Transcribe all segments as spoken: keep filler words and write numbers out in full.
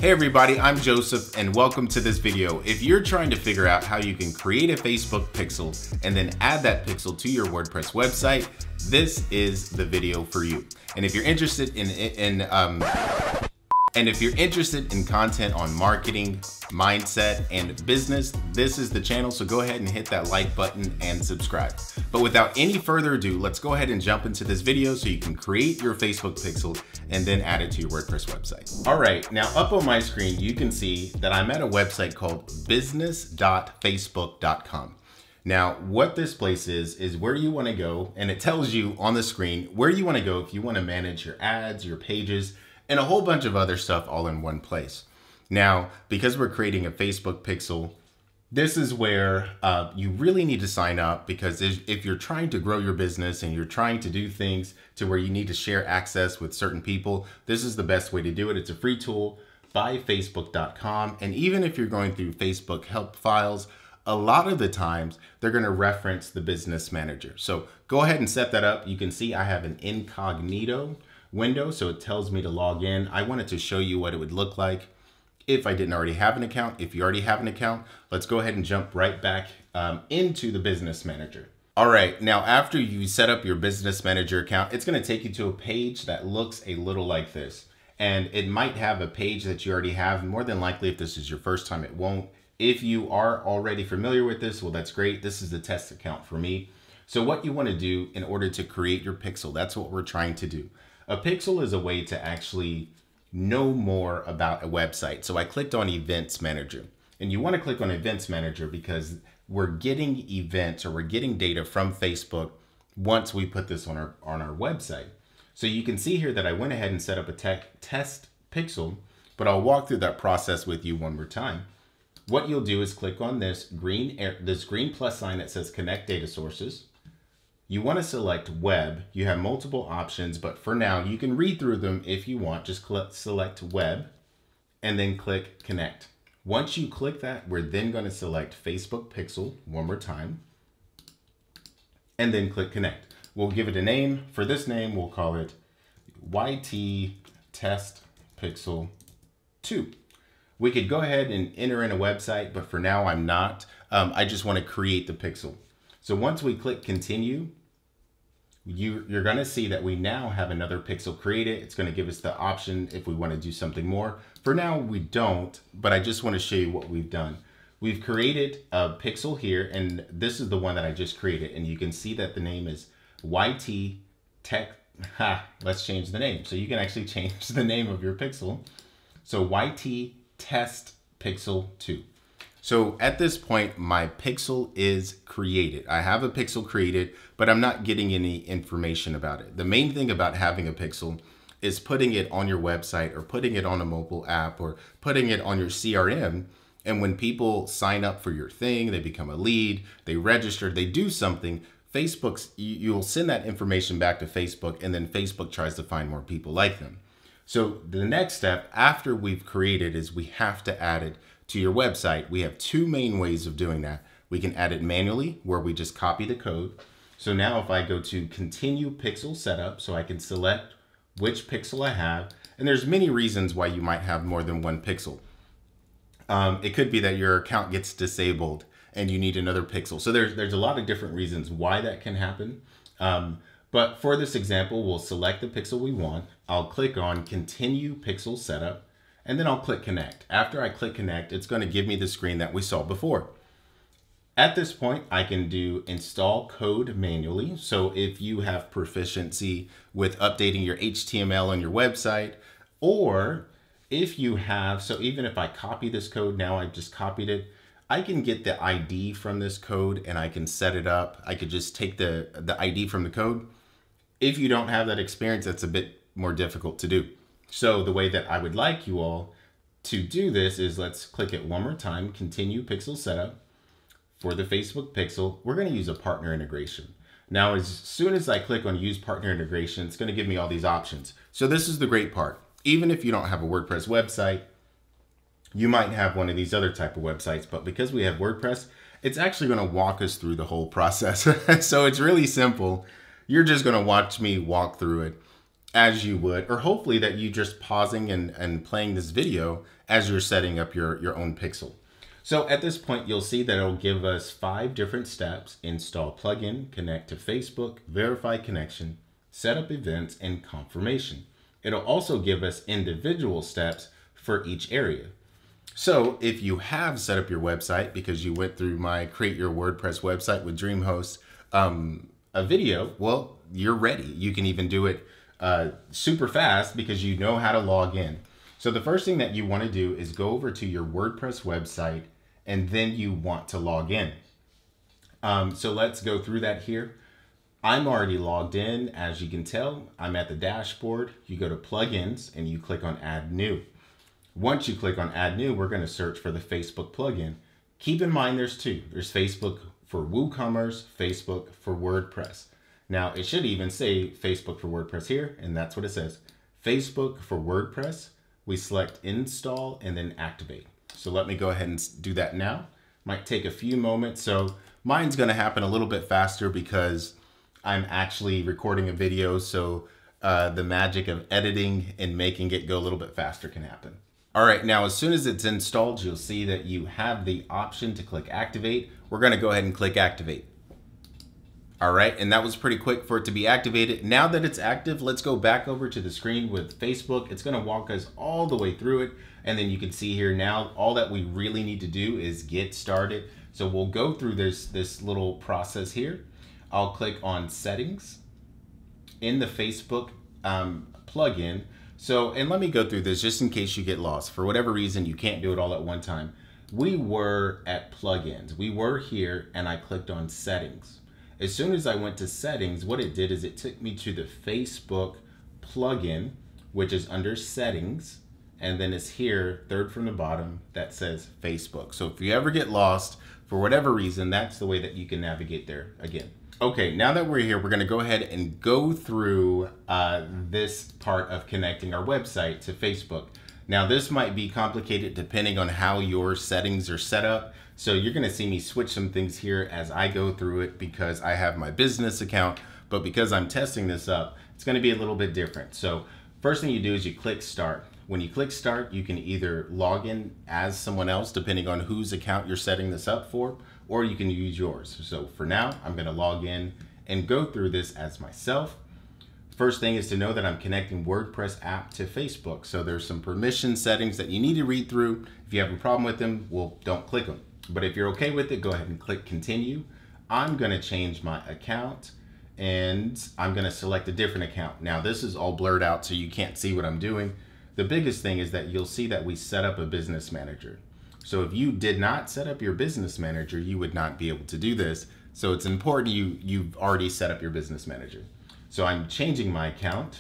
Hey everybody, I'm Joseph and welcome to this video. If you're trying to figure out how you can create a Facebook pixel and then add that pixel to your WordPress website, this is the video for you. And if you're interested in, in um, and if you're interested in content on marketing, mindset, and business, this is the channel, so go ahead and hit that like button and subscribe. But without any further ado, let's go ahead and jump into this video so you can create your Facebook pixel and then add it to your WordPress website. All right, now up on my screen, you can see that I'm at a website called business dot facebook dot com. Now, what this place is, is where you wanna go, and it tells you on the screen where you wanna go if you wanna manage your ads, your pages, and a whole bunch of other stuff all in one place. Now, because we're creating a Facebook pixel, this is where uh, you really need to sign up, because if you're trying to grow your business and you're trying to do things to where you need to share access with certain people, this is the best way to do it. It's a free tool by facebook dot com. And even if you're going through Facebook help files, a lot of the times they're going to reference the business manager. So go ahead and set that up. You can see I have an incognito window, so it tells me to log in. I wanted to show you what it would look like if I didn't already have an account. If you already have an account, let's go ahead and jump right back um, into the business manager. All right, now after you set up your business manager account, it's gonna take you to a page that looks a little like this. And it might have a page that you already have. More than likely, if this is your first time, it won't. If you are already familiar with this, well, that's great. This is the test account for me. So what you wanna do in order to create your pixel, that's what we're trying to do. A pixel is a way to actually know more about a website. So I clicked on Events Manager, and you want to click on Events Manager because we're getting events or we're getting data from Facebook once we put this on our on our website. So you can see here that I went ahead and set up a tech test pixel, but I'll walk through that process with you one more time. What you'll do is click on this green this green plus sign that says Connect Data Sources. You want to select web. You have multiple options, but for now you can read through them if you want. Just click, select web and then click connect. Once you click that, we're then going to select Facebook pixel one more time and then click connect. We'll give it a name. For this name, we'll call it Y T test pixel two. We could go ahead and enter in a website, but for now I'm not. Um, I just want to create the pixel. So once we click continue, you, you're gonna see that we now have another pixel created. It's gonna give us the option if we wanna do something more. For now, we don't, but I just wanna show you what we've done. We've created a pixel here, and this is the one that I just created. And you can see that the name is Y T Tech, ha, let's change the name. So you can actually change the name of your pixel. So Y T Test Pixel two. So at this point, my pixel is created. I have a pixel created, but I'm not getting any information about it. The main thing about having a pixel is putting it on your website or putting it on a mobile app or putting it on your C R M. And when people sign up for your thing, they become a lead, they register, they do something, Facebook's, you'll send that information back to Facebook, and then Facebook tries to find more people like them. So the next step after we've created is we have to add it to your website. We have two main ways of doing that. We can add it manually, where we just copy the code. So now if I go to continue pixel setup, so I can select which pixel I have, and there's many reasons why you might have more than one pixel. Um, it could be that your account gets disabled and you need another pixel. So there's, there's a lot of different reasons why that can happen. Um, but for this example, we'll select the pixel we want. I'll click on continue pixel setup, and then I'll click connect. After I click connect, it's going to give me the screen that we saw before. At this point, I can do install code manually. So if you have proficiency with updating your H T M L on your website, or if you have, so even if I copy this code, now I've just copied it, I can get the I D from this code and I can set it up. I could just take the, the I D from the code. If you don't have that experience, that's a bit more difficult to do. So the way that I would like you all to do this is, let's click it one more time, continue pixel setup. For the Facebook pixel, we're going to use a partner integration. Now, as soon as I click on use partner integration, it's going to give me all these options. So this is the great part. Even if you don't have a WordPress website, you might have one of these other type of websites, but because we have WordPress, it's actually going to walk us through the whole process. So it's really simple. You're just going to watch me walk through it as you would, or hopefully that you just pausing and, and playing this video as you're setting up your, your own pixel. So at this point, you'll see that it'll give us five different steps: install plugin, connect to Facebook, verify connection, set up events, and confirmation. It'll also give us individual steps for each area. So if you have set up your website because you went through my Create Your WordPress Website with DreamHost um, a video, well, you're ready. You can even do it uh, super fast because you know how to log in. So the first thing that you want to do is go over to your WordPress website, and then you want to log in. Um, so let's go through that here. I'm already logged in. As you can tell, I'm at the dashboard. You go to plugins and you click on add new. Once you click on add new, we're going to search for the Facebook plugin. Keep in mind there's two. There's Facebook for WooCommerce, Facebook for WordPress. Now it should even say Facebook for WordPress here, and that's what it says. Facebook for WordPress. We select install and then activate. So let me go ahead and do that now. Might take a few moments. So mine's going to happen a little bit faster because I'm actually recording a video. So uh, the magic of editing and making it go a little bit faster can happen. All right, now as soon as it's installed, you'll see that you have the option to click activate. We're going to go ahead and click activate. All right, and that was pretty quick for it to be activated. Now that it's active, let's go back over to the screen with Facebook. It's going to walk us all the way through it. And then you can see here now, all that we really need to do is get started. So we'll go through this, this little process here. I'll click on settings in the Facebook um, plugin. So, and let me go through this just in case you get lost. For whatever reason, you can't do it all at one time. We were at plugins. We were here and I clicked on settings. As soon as I went to settings, what it did is it took me to the Facebook plugin, which is under settings. And then it's here, third from the bottom, that says Facebook. So if you ever get lost, for whatever reason, that's the way that you can navigate there again. Okay, now that we're here, we're gonna go ahead and go through uh, this part of connecting our website to Facebook. Now this might be complicated depending on how your settings are set up. So you're gonna see me switch some things here as I go through it because I have my business account, but because I'm testing this up, it's gonna be a little bit different. So first thing you do is you click start. When you click start, you can either log in as someone else, depending on whose account you're setting this up for, or you can use yours. So for now, I'm gonna log in and go through this as myself. First thing is to know that I'm connecting WordPress app to Facebook. So there's some permission settings that you need to read through. If you have a problem with them, well, don't click them. But if you're okay with it, go ahead and click continue. I'm gonna change my account and I'm gonna select a different account. Now this is all blurred out so you can't see what I'm doing. The biggest thing is that you'll see that we set up a business manager. So if you did not set up your business manager, you would not be able to do this. So it's important you, you've already set up your business manager. So I'm changing my account,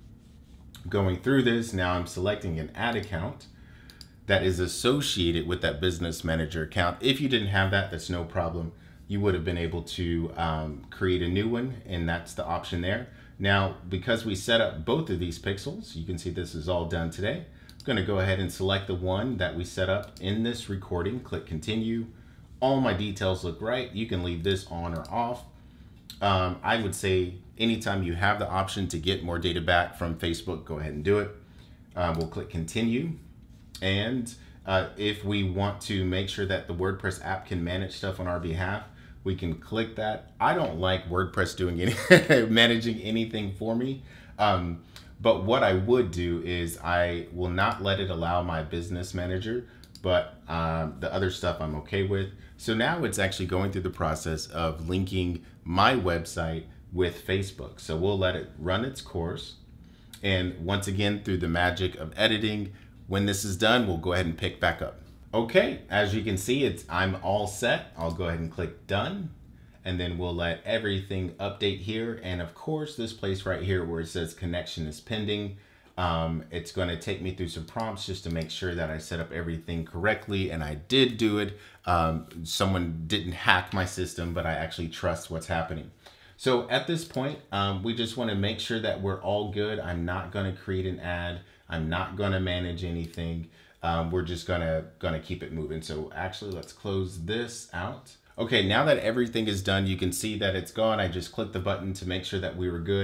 going through this. Now I'm selecting an ad account that is associated with that business manager account. If you didn't have that, that's no problem. You would have been able to um, create a new one, and that's the option there. Now, because we set up both of these pixels, you can see this is all done today. I'm gonna go ahead and select the one that we set up in this recording, click continue. All my details look right. You can leave this on or off. Um, I would say anytime you have the option to get more data back from Facebook, go ahead and do it. Um, we'll click continue. And uh, if we want to make sure that the WordPress app can manage stuff on our behalf, we can click that. I don't like WordPress doing any managing anything for me. Um, but what I would do is I will not let it allow my business manager, but um, the other stuff I'm okay with. So now it's actually going through the process of linking my website with Facebook. So we'll let it run its course. And once again, through the magic of editing, when this is done, we'll go ahead and pick back up. Okay, as you can see, it's I'm all set. I'll go ahead and click done, and then we'll let everything update here. And of course, this place right here where it says connection is pending, um, it's going to take me through some prompts just to make sure that I set up everything correctly, and I did do it. Um, someone didn't hack my system, but I actually trust what's happening. So at this point, um, we just want to make sure that we're all good. I'm not going to create an ad. I'm not going to manage anything. Um, we're just gonna gonna keep it moving. So actually, let's close this out. Okay, now that everything is done, you can see that it's gone. I just clicked the button to make sure that we were good.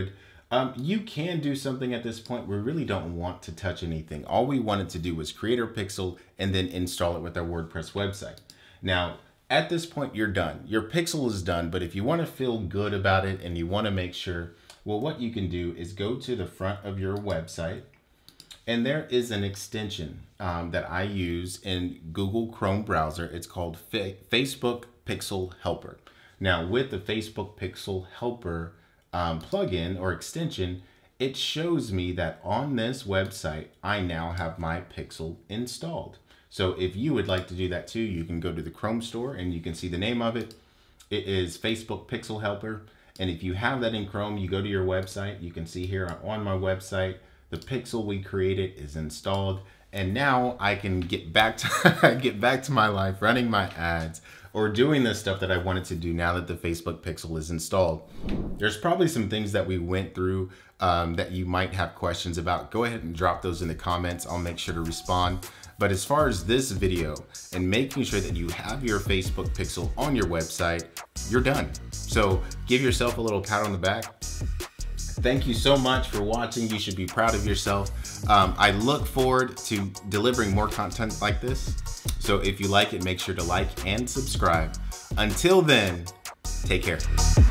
Um, you can do something at this point. We really don't want to touch anything. All we wanted to do was create our pixel and then install it with our WordPress website. Now, at this point, you're done. Your pixel is done, but if you want to feel good about it and you want to make sure, well, what you can do is go to the front of your website, and there is an extension um, that I use in Google Chrome browser. It's called Fa- Facebook Pixel Helper. Now, with the Facebook Pixel Helper um, plugin or extension, it shows me that on this website, I now have my pixel installed. So if you would like to do that too, you can go to the Chrome store and you can see the name of it. It is Facebook Pixel Helper. And if you have that in Chrome, you go to your website, you can see here on my website, the pixel we created is installed. And now I can get back to get back to my life, running my ads or doing the stuff that I wanted to do now that the Facebook pixel is installed. There's probably some things that we went through um, that you might have questions about. Go ahead and drop those in the comments. I'll make sure to respond. But as far as this video and making sure that you have your Facebook pixel on your website, you're done. So give yourself a little pat on the back. Thank you so much for watching. You should be proud of yourself. Um, I look forward to delivering more content like this. So if you like it, make sure to like and subscribe. Until then, take care.